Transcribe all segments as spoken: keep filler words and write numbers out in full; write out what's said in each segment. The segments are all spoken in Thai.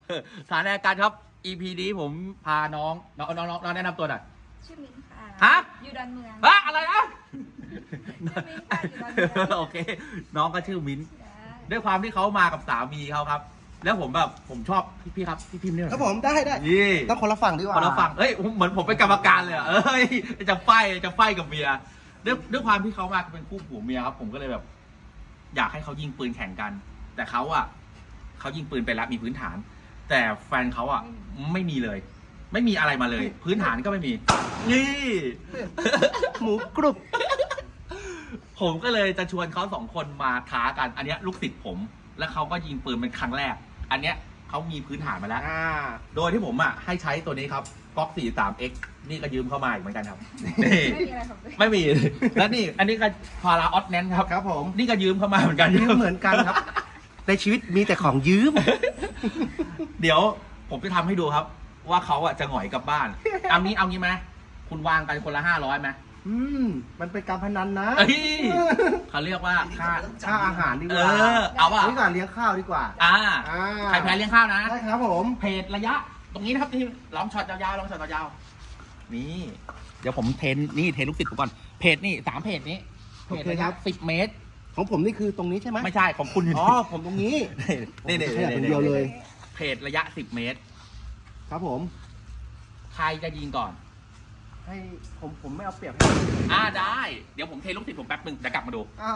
ฐานอาการครับ อี พี นี้ผมพาน้องน้องน้องน้องแนะนำตัวหน่อยชื่อมิ้นค่ะฮะอยู่ดอนเมืองฮะอะไรนะชื่อมิ้นค่ะอยู่ดอนเมืองโอเคน้องก็ชื่อมิ้นด้วยความที่เขามากับสามีเขาครับแล้วผมแบบผมชอบพี่พี่ครับพี่พิมพ์เนี่ยครับผมได้ได้ยี่ต้องคนละฝั่งดีกว่าคนละฝั่งเอ้ยเหมือนผมเป็นกรรมการเลยอ่ะเอ้ยจะไฟจะไฟกับเมียด้วยด้วยความที่เขามาเป็นคู่ผัวเมียครับผมก็เลยแบบอยากให้เขายิงปืนแข่งกัน แต่เขาอ่ะเขายิงปืนไปแล้วมีพื้นฐาน แต่แฟนเขาอ่ะไม่มีเลย ไม่มีอะไรมาเลย พื้นฐานก็ไม่มีนี่หมูกรุบผมก็เลยจะชวนเขาสองคนมาท้ากัน อันนี้ลูกศิษย์ผมแล้วเขาก็ยิงปืนเป็นครั้งแรก อันเนี้ยเขามีพื้นฐานมาแล้วโดยที่ผมอ่ะให้ใช้ตัวนี้ครับก๊อก สี่สิบสาม เอ็กซ์ นี่ก็ยืมเข้ามาอีกเหมือนกันครับไม่มีอะไรครับไม่มีแล้วนี่อันนี้ก็พาราออสแนนครับครับผมนี่ก็ยืมเข้ามาเหมือนกันยืมเหมือนกันครับในชีวิตมีแต่ของยืมเดี๋ยวผมจะทำให้ดูครับว่าเขาอ่ะจะหงอยกลับบ้านเอางี้เอางี้ไหมคุณวางกันคนละห้าร้อยไหมอืมมันเป็นการพนันนะเขาเรียกว่าค่าค่าอาหารดีกว่าเออเอาว่านี่ก่อนเลี้ยงข้าวดีกว่าอ่าใครแพ้เลี้ยงข้าวนะใช่ครับผมเพจระยะตรงนี้นะครับที่ล้อมช็อตยาวๆล้อมช็อตยาวๆนี่เดี๋ยวผมเทนนี่เทนลูกศิษย์ผมก่อนเพจนี่สามเพจนี้เพจระยะสิบเมตรของผมนี่คือตรงนี้ใช่ไหมไม่ใช่ของคุณอ๋อผมตรงนี้นี่นี่นี่เดียวเลยเพจระยะสิบเมตรครับผมใครจะยิงก่อนให้ผมผมไม่เอาเปรียบอ่าได้เดี๋ยวผมเทลูกศิษย์ผมแป๊บนึงจะกลับมาดูอ่า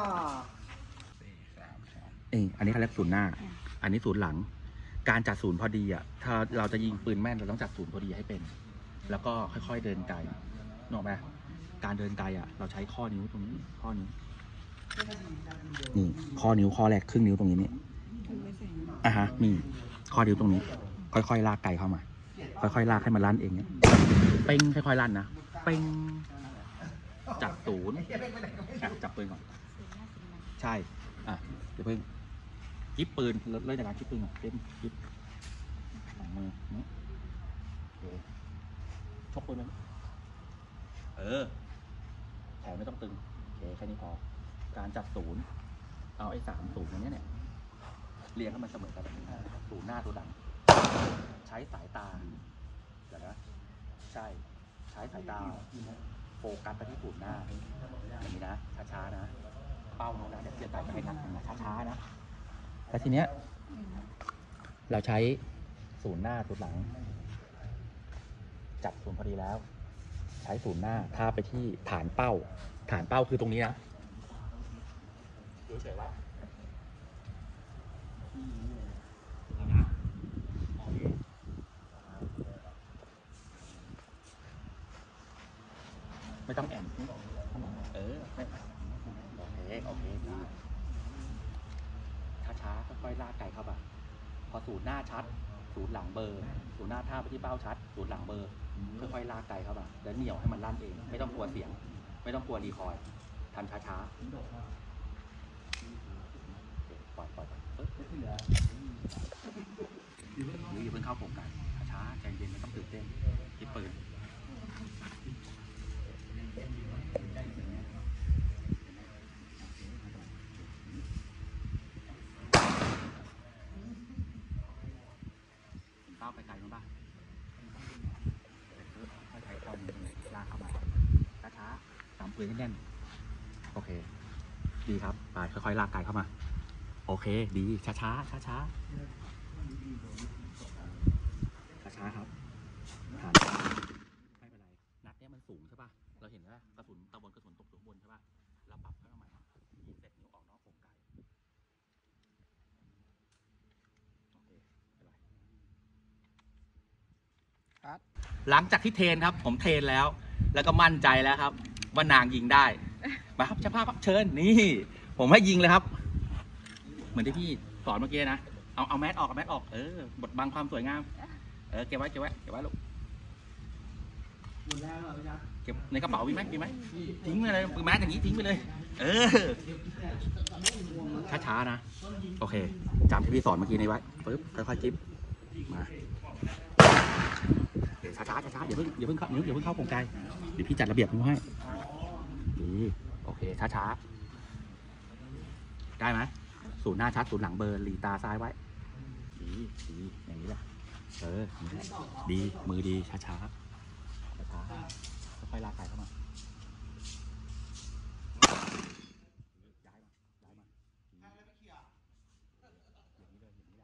เอออันนี้เขาเรียกศูนย์หน้าอันนี้ศูนย์หลังการจัดศูนย์พอดีอ่ะถ้าเราจะยิงปืนแม่นเราต้องจัดศูนย์พอดีให้เป็นแล้วก็ค่อยๆเดินไกลนึกออกไหมการเดินไกลอ่ะเราใช้ข้อนิ้วตรงนี้ข้อนิ้วนี่ข้อนิ้วข้อแรกครึ่งนิ้วตรงนี้นี่อ่ะฮะนี่ข้อนิ้วตรงนี้ค่อยๆลากไกลเข้ามาค่อยๆลากให้มันลั่นเองเนี่ยเป้งค่อยๆลั่นนะเป้งจับศูนย์จับปืนก่อนใช่อ่ะเดี๋ยวเพิ่งกิ๊บปืนเริ่มจากการกิ๊บปืนก่อนเล่นกิ๊บสองมือนี่ชกปืนเลยเออแขนไม่ต้องตึงโอเคแค่นี้พอการจับศูนย์เอาไอ้สามศูนย์ตรงนี้เนี่ยเรียงให้มันเสมอกันศูนย์หน้าตัวดังใช้สายตาเดี๋ยวนะใช่ใช้สายตาโฟกัสไปที่ศูนย์หน้าอย่างนี้นะช้าๆนะเป้านะเดี๋ยวเสียใจไปให้หนักนะช้าๆนะแล้วทีเนี้ยเราใช้ศูนย์หน้าศูนย์หลังจับศูนย์พอดีแล้วใช้ศูนย์หน้าทาไปที่ฐานเป้าฐานเป้าคือตรงนี้นะดูเฉยว่าไม่ต้องแอนเออโอเคโอเคดีช้าๆค่อยๆลากไกลเข้าไปพอศูนย์หน้าชัดศูนย์หลังเบอร์ศูนย์หน้าท่าไปที่เป้าชัดศูนย์หลังเบอร์ค่อยๆลากไกลเข้าไปแล้วเหนี่ยวให้มันลั่นเองไม่ต้องกลัวเสียงไม่ต้องกลัวรีคอยทำช้าๆปล่อยปล่อยปึ๊บอย่าเพิ่งเข้าโครงการช้าๆใจเย็นไม่ต้องตื่นเต้นที่ปืนเป้าไปไกลมั้งป่ะค่อยๆเข้ามือลากเข้ามาช้าๆตามปืนให้แน่นโอเคดีครับไปค่อยๆลากไกลเข้ามาโอเคดีช้าๆช้าๆช้าๆครับผ่านไม่เป็นไรนัดเนี้ยมันสูงใช่ป่ะเราเห็นว่ากระสุนตะบนกระสุนตกอยู่บนใช่ป่ะเราปรับให้มันใหม่ยิงเสร็จนิ้วออกนอกโครงไกลโอเคเป็นไรครับหลังจากที่เทรนครับผมเทรนแล้วแล้วก็มั่นใจแล้วครับว่านางยิงได้มาครับช่างภาพครับเชิญนี่ผมให้ยิงเลยครับเหมือนที่พี่สอนเมื่อกี้นะเอาเอาแมสออกเอาแมสออกเออบดบังความสวยงามเออเก็บไว้เก็บไว้เก็บไว้ลูกหมดแล้วเหรอพี่จ๊ะเก็บในกระเป๋ามีไหมมีไหมทิ้งไปเลยแมสอย่างนี้ทิ้งไปเลยเออช้าๆนะโอเคจำที่พี่สอนเมื่อกี้นี้ไว้ปึ๊บค่อยๆจิ๊บมาช้าๆช้าๆอย่าเพิ่งอย่าเพิ่งเข้าอย่าเพิ่งเข้าโครงไกลเดี๋ยวพี่จัดระเบียบให้ดีโอเคช้าๆได้ไหมศูนย์หน้าชัดศูนย์หลังเบอร์ลีตาซ้ายไว้ดีดีอย่างนี้แหละเออดีมือดีช้าช้าช้าๆค่อยๆลากไก่เข้ามาย้ายมาย้ายมาอย่างนี้เลยอย่างนี้แหละดี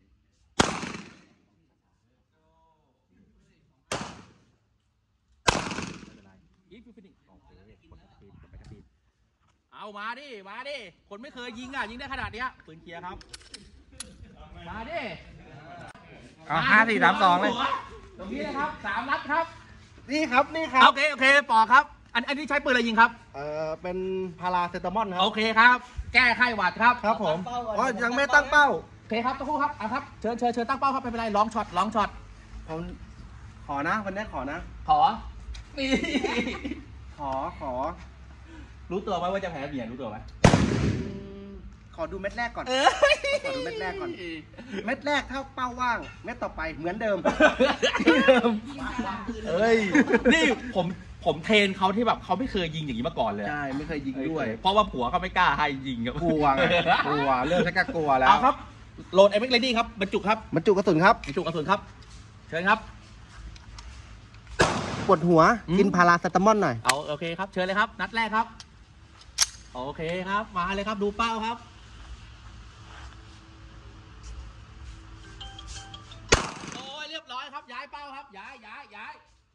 ไม่เป็นไรอีฟฟินิกโอเคกดกระตีกดไปกระตีเอามาดิมาดิคนไม่เคยยิงอ่ะยิงได้ขนาดเนี้ยปืนเคลียร์ครับมาดิเอาห้าสี่สามสองเลยตรงนี้นะครับสามนัดครับนี่ครับนี่ครัโอบ เคโอเคปอครับอันอันนี้ใช้ปืนอะไรยิงครับเอ่อเป็นพาราเซตามอลครัโอบ เคครับแก้ไข้หวัดครับครับผมอ๋อยังไม่ตั้งเป้าโอเคครับตะคู่ครับอ่ะครับเชิญเชิญเชิญตั้งเป้าครับไม่เป็นไรลองช็อตลองช็อตผมขอนะวันนี้ขอนะขอนี่ขอขอรู้ตัวไหมว่าจะแพ้เมียรู้ตัวไหมขอดูเม็ดแรกก่อนเอ้ยขอดูเม็ดแรกก่อน เม็ดแรกถ้าเป้าว่าง เม็ดต่อไปเหมือนเดิมที่เดิมเอ้ยนี่ผมผมเทรนเขาที่แบบเขาไม่เคยยิงอย่างนี้มาก่อนเลยใช่ไม่เคยยิงด้วยเพราะว่าผัวเขาไม่กล้าให้ยิงครับกลัวไงกลัวเริ่มชักจะกลัวแล้วเอาครับโหลดเอ็มเอ็กซ์เรดี้ครับบรรจุครับบรรจุกระสุนครับบรรจุกระสุนครับเชิญครับปวดหัวอืมกินพาราเซตามอลหน่อยเอาโอเคครับเชิญเลยครับ นัดแรกครับ โอเคครับมาเลยครับดูเป้าครับโอ้ยเรียบร้อยครับย้ายเป้าครับย้ายย้ายย้าย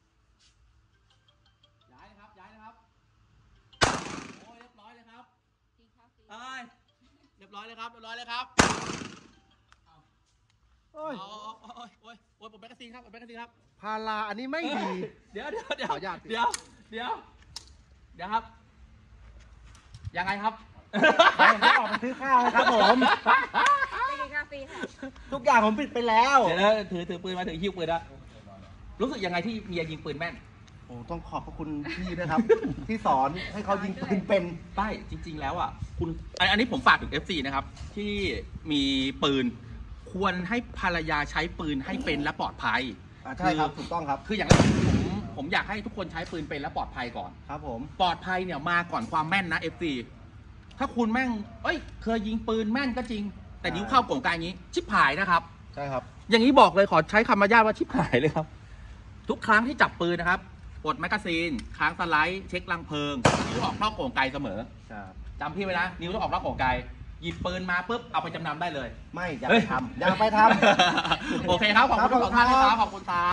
ย้ายนะครับย้ายนะครับโอ้ยเรียบร้อยเลยครับจริงครับจริงเอ้ยเรียบร้อยเลยครับเรียบร้อยเลยครับโอ้ยโอ้ยโอ้ยโอ้ยโอ้ยผมแบกกาซีนครับผมแบกกาซีนครับพาราอันนี้ไม่ดีเดี๋ยวเดี๋ยวเดี๋ยวขออนุญาตเดี๋ยวเดี๋ยวเดี๋ยวครับยังไงครับผมจะออกไปซื้อข้าวนะครับผมไปกินกาแฟค่ะทุกอย่างผมปิดไปแล้วเดี๋ยวนะถือถือปืนมาถือหิ้วปืนนะรู้สึกยังไงที่เมียยิงปืนแม่นโอ้ต้องขอบพระคุณพี่นะครับ ที่สอนให้เขายิงปืนเป็นไม่จริง ๆ แล้วอ่ะคุณอันอันนี้ผมฝากถึง เอฟ ซี นะครับ ที่มีปืน ควรให้ภรรยาใช้ปืนให้เป็นและปลอดภัยอ่าใช่ครับถูกต้องครับคืออย่างแรกผมผมอยากให้ทุกคนใช้ปืนเป็นและปลอดภัยก่อนครับผมปลอดภัยเนี่ยมาก่อนความแม่นนะ เอฟ ซี ถ้าคุณแม่งเอ้ยเคยยิงปืนแม่นก็จริง แต่นิ้วเข้าโก่งกายอย่างนี้ ชิบหายนะครับใช่ครับอย่างนี้บอกเลยขอใช้คำมาญาตว่าชิบหายเลยครับ ทุกครั้งที่จับปืนนะครับปลดแมกกาซีนค้างสไลด์เช็ครังเพลิงนิ้วออกนอกโก่งไกลเสมอครับจำพี่ไว้นะ นิ้วต้องออกนอกโก่งไกลหยิบปืนมาปุ๊บเอาไปจำนำได้เลยไม่อย่าไปทำอย่าไปทำโอเคครับ ขอบคุณทั้งสองท่านนะครับขอบคุณครับ